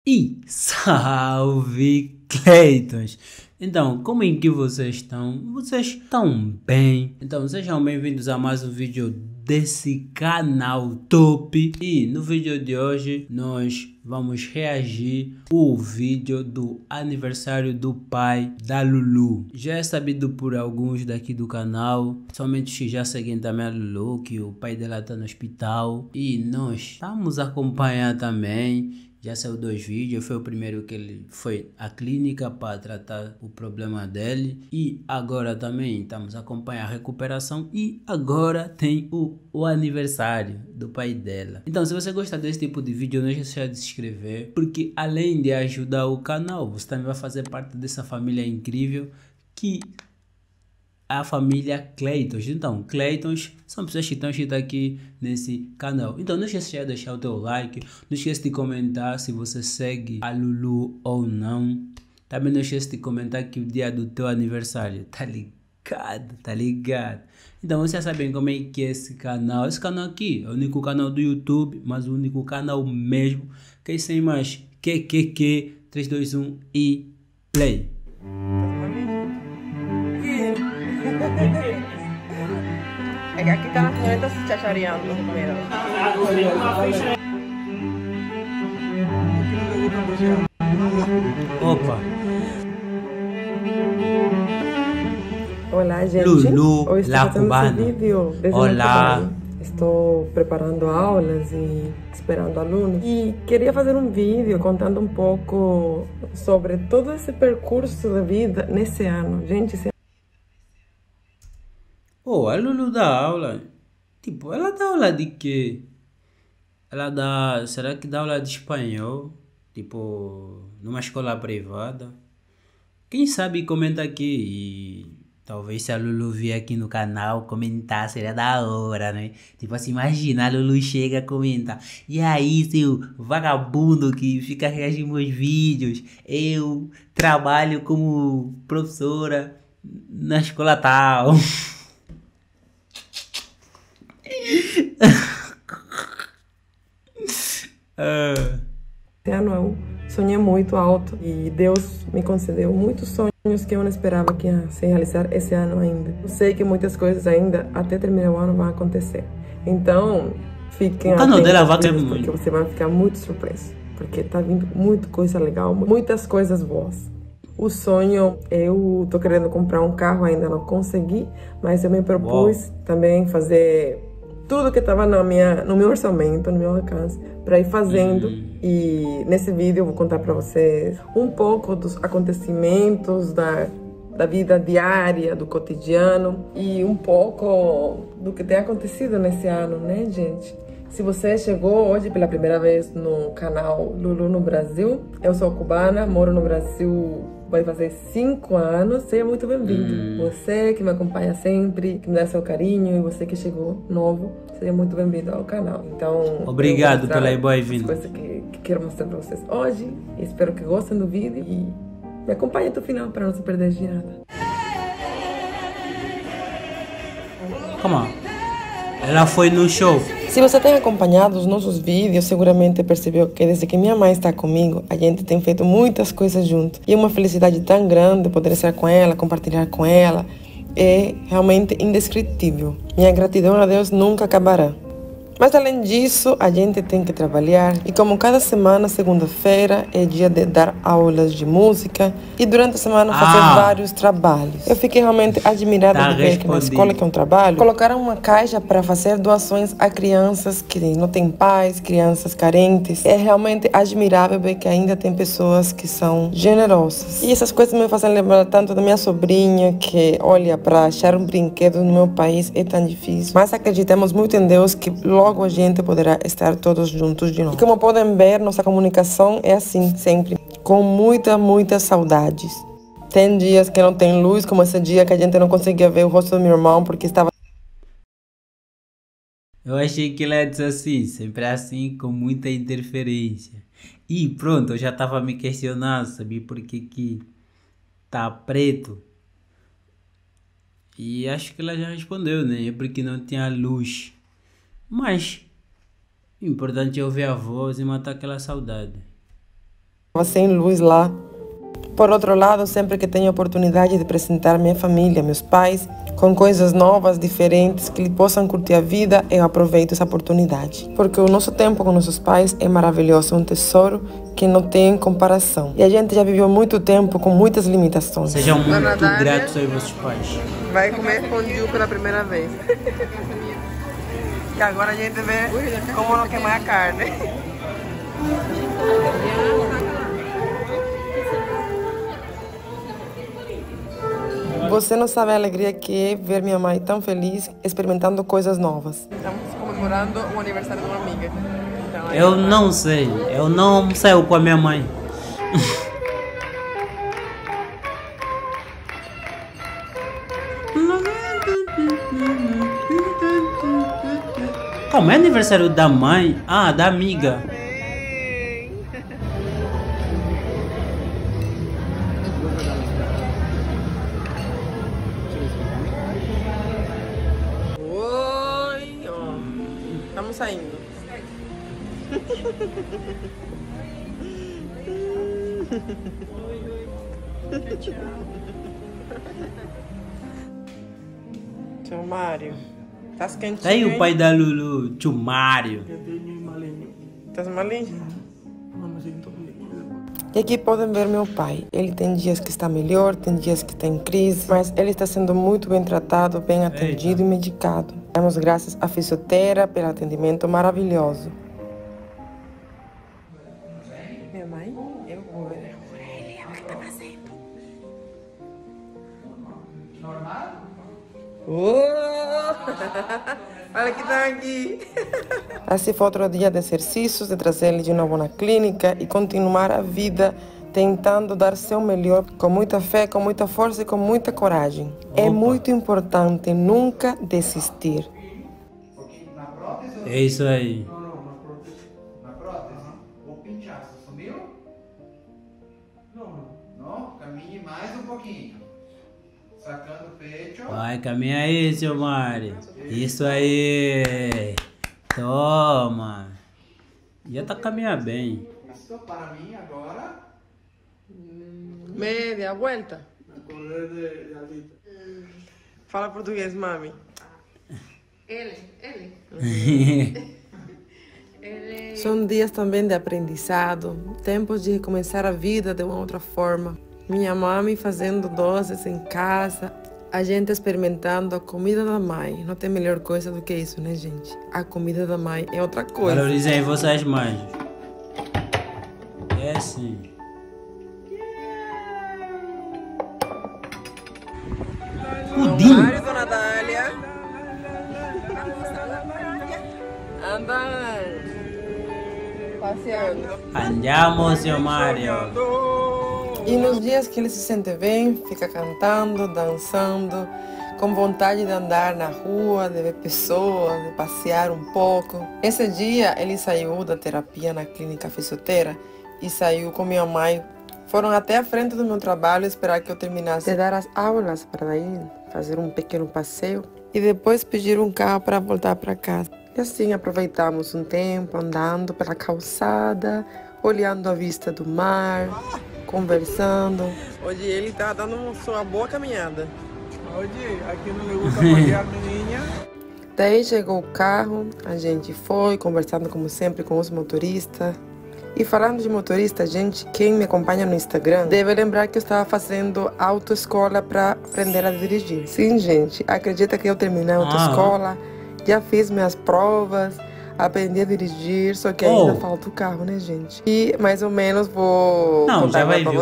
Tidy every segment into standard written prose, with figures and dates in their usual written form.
E salve Cleitons! Então, como é que vocês estão? Vocês estão bem? Então, sejam bem-vindos a mais um vídeo desse canal top. E no vídeo de hoje nós vamos reagir ao vídeo do aniversário do pai da Lulu. Já é sabido por alguns daqui do canal, somente os que já seguem também a Lulu, que o pai dela está no hospital. E nós estamos a acompanhar também. Já saiu 2 vídeos, foi o primeiro que ele foi à clínica para tratar o problema dele. E agora também estamos a acompanhar a recuperação e agora tem o aniversário do pai dela. Então se você gosta desse tipo de vídeo, não esqueça de se inscrever, porque além de ajudar o canal, você também vai fazer parte dessa família incrível que a família Cleitons. Então, Cleitons são pessoas que estão escritas aqui nesse canal. Então, não esqueça de deixar o teu like. Não esqueça de comentar se você segue a Lulu ou não. Também não esqueça de comentar que o dia do teu aniversário. Tá ligado? Tá ligado? Então, vocês já sabem como é que é esse canal. Esse canal aqui é o único canal do YouTube, mas o único canal mesmo. Que sem mais. 3, 2, 1 e play. É que aqui tá na senhorita se chachareando primeiro. Opa! Olá, gente. Lulu, Hoje la estou fazendo cubana. esse vídeo desde Olá. muito bem. Estou preparando aulas e esperando alunos. E queria fazer um vídeo contando um pouco sobre todo esse percurso da vida nesse ano. Gente, Oh, a Lulu dá aula. Tipo, ela dá aula de quê? Ela dá. Será que dá aula de espanhol? Tipo, numa escola privada? Quem sabe comenta aqui. E talvez se a Lulu vier aqui no canal comentar, seria da hora, né? Tipo assim, imagina, a Lulu chega a comentar. E aí, seu vagabundo que fica reagindo meus vídeos. Eu trabalho como professora na escola tal. esse ano eu sonhei muito alto e Deus me concedeu muitos sonhos que eu não esperava que ia se realizar esse ano ainda. Eu sei que muitas coisas ainda até terminar o ano vão acontecer. Então, fiquem atentos Dela vai ter porque muito. você vai ficar muito surpreso. Porque tá vindo muita coisa legal, muitas coisas boas. O sonho, eu tô querendo comprar um carro, ainda não consegui, mas eu me propus também fazer tudo que estava no meu orçamento, no meu alcance, para ir fazendo. E nesse vídeo eu vou contar para vocês um pouco dos acontecimentos da vida diária, do cotidiano e um pouco do que tem acontecido nesse ano, né, gente? Se você chegou hoje pela primeira vez no canal Lulu no Brasil, eu sou cubana, moro no Brasil, vai fazer 5 anos, seja muito bem-vindo. Você que me acompanha sempre, que me dá seu carinho, e você que chegou novo, seja muito bem-vindo ao canal. Então, obrigado pela boa-vinda. Coisas que quero mostrar para vocês hoje. Espero que gostem do vídeo e me acompanhem até o final para não se perder de nada. Come on. Ela foi no show. Se você tem acompanhado os nossos vídeos, seguramente percebeu que desde que minha mãe está comigo, a gente tem feito muitas coisas juntos. E é uma felicidade tão grande poder estar com ela, compartilhar com ela. É realmente indescritível. Minha gratidão a Deus nunca acabará. Mas além disso, a gente tem que trabalhar e como cada semana, segunda-feira, é dia de dar aulas de música e durante a semana fazer vários trabalhos. Eu fiquei realmente admirada de ver que na escola que eu trabalho, colocaram uma caixa para fazer doações a crianças que não têm pais, crianças carentes. É realmente admirável ver que ainda tem pessoas que são generosas. E essas coisas me fazem lembrar tanto da minha sobrinha, que, olha, para achar um brinquedo no meu país é tão difícil. Mas acreditamos muito em Deus que logo a gente poderá estar todos juntos de novo. E como podem ver, nossa comunicação é assim, sempre, com muitas saudades. Tem dias que não tem luz, como esse dia que a gente não conseguia ver o rosto do meu irmão porque estava... Eu achei que ela disse assim, sempre assim, com muita interferência. E pronto, eu já tava me questionando, sabia por que tá preto? E acho que ela já respondeu, né? É porque não tinha luz. Mas o importante é ouvir a voz e matar aquela saudade. sem luz lá. Por outro lado, sempre que tenho a oportunidade de apresentar minha família, meus pais, com coisas novas, diferentes, que eles possam curtir a vida, eu aproveito essa oportunidade. Porque o nosso tempo com nossos pais é maravilhoso, é um tesouro que não tem comparação. E a gente já viveu muito tempo com muitas limitações. Sejam muito gratos aos vossos pais. Vai comer fondue pela primeira vez. E agora a gente vê como não queimar a carne. Você não sabe a alegria que é ver minha mãe tão feliz, experimentando coisas novas. Estamos comemorando o aniversário de uma amiga. Então, eu não sei, eu não saio com a minha mãe. Como é aniversário da mãe? Ah, da amiga. Estamos saindo. Tio Mário, tá quentinho? Tá aí o pai da Lulu, tio Mário. Tá malinho? E aqui podem ver meu pai. Ele tem dias que está melhor, tem dias que está em crise, mas ele está sendo muito bem tratado, bem atendido e medicado. Damos graças à fisioterapia pelo atendimento maravilhoso. Minha mãe, eu vou olhar por ele, é o que está fazendo. Normal? Olha que tá aqui. Assim foi outro dia de exercícios, de trazer ele de novo na clínica e continuar a vida tentando dar seu melhor, com muita fé, com muita força e com muita coragem. Opa. É muito importante nunca desistir. É isso aí. Na prótese? O pinchaço sumiu? Não? Caminhe mais um pouquinho. Sacando o peito. Vai, caminha aí, seu Mário. Isso aí. Toma. Já tá caminhando bem. Isso para mim agora. Meia vuelta. Fala português, mami. Ele. São dias também de aprendizado, tempos de recomeçar a vida de uma outra forma. Minha mãe fazendo doces em casa, a gente experimentando a comida da mãe. Não tem melhor coisa do que isso, né, gente? A comida da mãe é outra coisa. Valorizem vocês mães. É sim. Pudim. Mário, dona Dália. Anda passeando. Andiamo, seu Mário. E nos dias que ele se sente bem, fica cantando, dançando, com vontade de andar na rua, de ver pessoas, de passear um pouco. Esse dia ele saiu da terapia na clínica fisioterapia e saiu com minha mãe. Foram até a frente do meu trabalho esperar que eu terminasse de dar as aulas para daí fazer um pequeno passeio e depois pedir um carro para voltar para casa. E assim aproveitamos um tempo andando pela calçada, olhando a vista do mar, conversando. Hoje ele tá dando uma boa caminhada. Hoje, aqui não me gusta passear, menina. Daí chegou o carro, a gente foi conversando como sempre com os motoristas. E falando de motorista, gente, quem me acompanha no Instagram deve lembrar que eu estava fazendo autoescola para aprender a dirigir. Sim, gente, acredita que eu terminei a autoescola, já fiz minhas provas, aprendi a dirigir, só que ainda falta o carro, né, gente? E mais ou menos vou contar para vocês.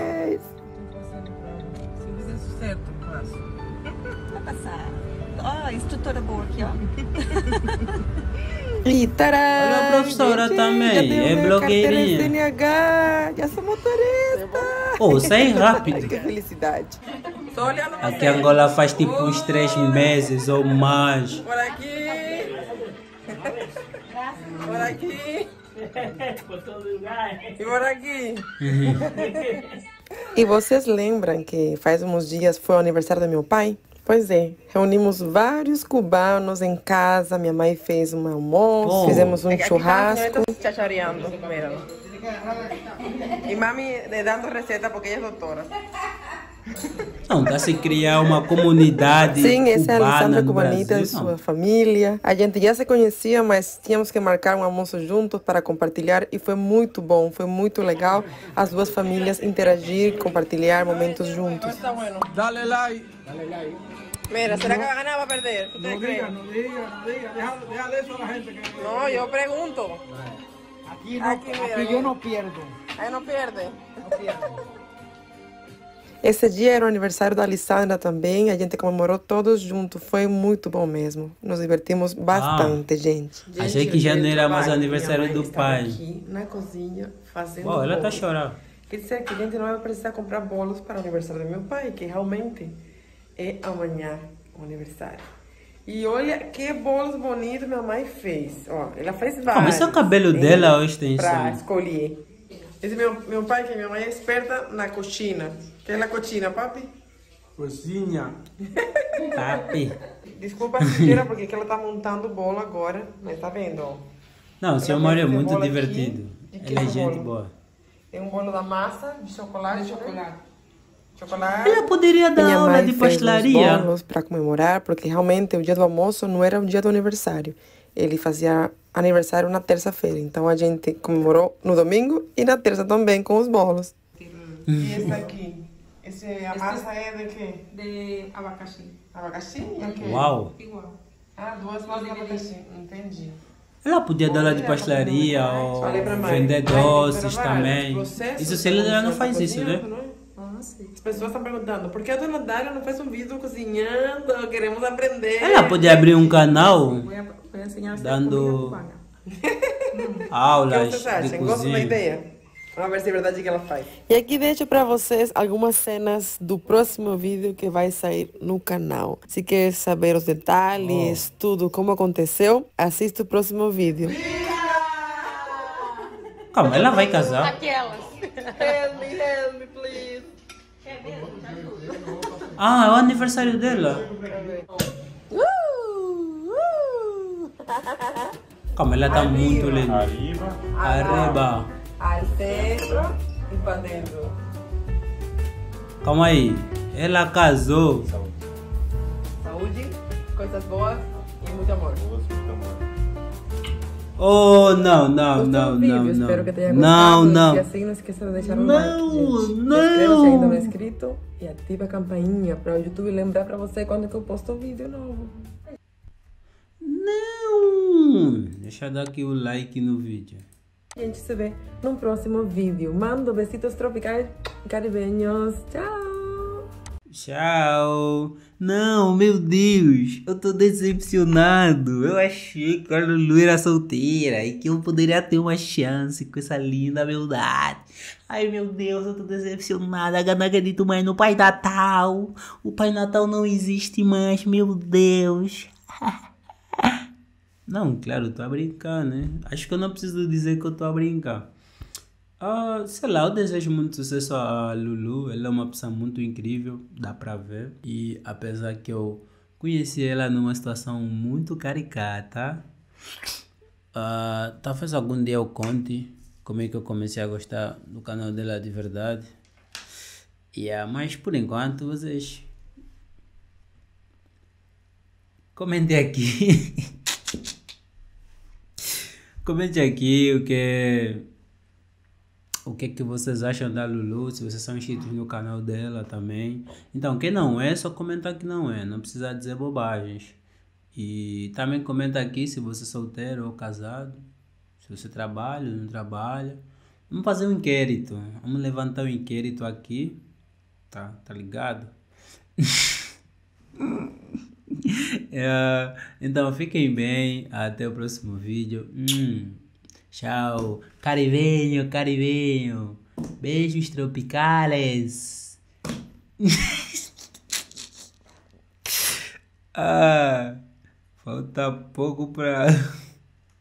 Certo, passo. Vai passar. Ó, instrutora boa aqui, ó. E tará! Olha a professora também, é blogueirinha. CNH, já sou motorista. Oh, sai rápido. Que felicidade. Tô olhando Aqui em Angola faz tipo uns 3 meses ou mais. Por aqui. Por aqui. E por aqui. E vocês lembram que faz uns dias foi o aniversário do meu pai? Pois é, reunimos vários cubanos em casa, minha mãe fez um almoço, fizemos um churrasco. Y mami dando receta porque ella es doctora. Não, dá se criar uma comunidade Sim, essa é a cubana Alessandra no Cubanita e Brasil. sua família. A gente já se conhecia, mas tínhamos que marcar um almoço juntos para compartilhar e foi muito bom, foi muito legal as duas famílias interagir, compartilhar momentos juntos. Dale like. Mira, ¿será que va a ganar o va a perder? No diga, no diga, no diga. Déjale eso a la gente que... No, yo pregunto. Aquí, mira, yo no pierdo. Ahí no pierde. Esse dia era o aniversário da Alessandra também. A gente comemorou todos juntos. Foi muito bom mesmo. Nos divertimos bastante, gente. Achei que já não era mais aniversário do pai. Aqui na cozinha fazendo Uau, ela tá bolos. chorando. Quer dizer que a gente não vai precisar comprar bolos para o aniversário do meu pai, que realmente é amanhã o aniversário. E olha que bolos bonitos minha mãe fez. Ó, ela fez vários. Mas é o cabelo dela hoje tem para isso. escolher. Esse meu pai, que minha mãe é experta na coxina. Que é a coxina, papi? Cozinha. Papi. Desculpa a sujeira, porque que ela tá montando o bolo agora. Mas tá vendo, ó. Não, o seu Ela Mário é vai fazer muito bolo aqui. divertido. De que Ele é esse gente bolo? boa. Tem um bolo da massa, de chocolate. Chocolate. Ela poderia dar Minha aula mãe de fez pastelaria. uns bolos para comemorar, porque realmente o dia do almoço não era o dia do aniversário. Ele fazia aniversário na terça-feira. Então a gente comemorou no domingo e na terça também com os bolos. E esse aqui? A massa é de quê? De abacaxi. Abacaxi? E aqui? Uau. Igual. Ah, duas massas de abacaxi. Entendi. Ela podia dar aula de pastelaria ou Falei pra mãe. vender Ai, doces pero também. processos Isso se ela não tá faz isso, né? cozinhando, não é? Ah, sim. As pessoas estão perguntando, por que a dona Dália não faz um vídeo cozinhando? Queremos aprender. Ela podia abrir um canal Vou ensinar a fazer Dando- comida cubana. O que aulas vocês de acham? Gostam da cozinha. ideia? Vamos ver se é verdade que ela faz. E aqui deixo para vocês algumas cenas do próximo vídeo que vai sair no canal. Se quer saber os detalhes, tudo como aconteceu, assista o próximo vídeo. Calma, ela vai casar. Help me, please. Ah, é o aniversário dela. Calma, ela tá muito linda. Arriba. Al centro e para dentro. Calma aí. Ela casou. Saúde, coisas boas e muito amor. Oh, não, Gostou do vídeo? Espero que tenha Não, gostado. não. E assim não esqueça de deixar um Não, like, gente. não. Se inscreva se ainda não é inscrito e ativa a campainha para o YouTube lembrar para você quando que eu posto um vídeo novo. Não. Deixa eu dar aqui o like no vídeo. A gente se vê num próximo vídeo. Mando besitos tropicais caribenhos. Tchau! Tchau. Não, meu Deus. Eu tô decepcionado. Eu achei que a Lulu era solteira e que eu poderia ter uma chance com essa linda beldade. Ai, meu Deus, eu tô decepcionada. Eu não acredito mais no Pai Natal. O Pai Natal não existe mais, meu Deus. Não, claro, eu tô a brincar, né? Acho que eu não preciso dizer que eu tô a brincar. Sei lá, eu desejo muito sucesso a Lulu. Ela é uma pessoa muito incrível, dá pra ver. E apesar que eu conheci ela numa situação muito caricata, talvez algum dia eu conte como é que eu comecei a gostar do canal dela de verdade. Mas por enquanto vocês comentem aqui. Comente aqui o que vocês acham da Lulu, se vocês são inscritos no canal dela também. Então, quem não é, só comentar que não é, não precisa dizer bobagens. E também comenta aqui se você é solteiro ou casado, se você trabalha ou não trabalha. Vamos fazer um inquérito, vamos levantar um inquérito aqui, tá ligado? Então fiquem bem, até o próximo vídeo. Tchau, caribenho, beijos tropicales. Falta pouco pra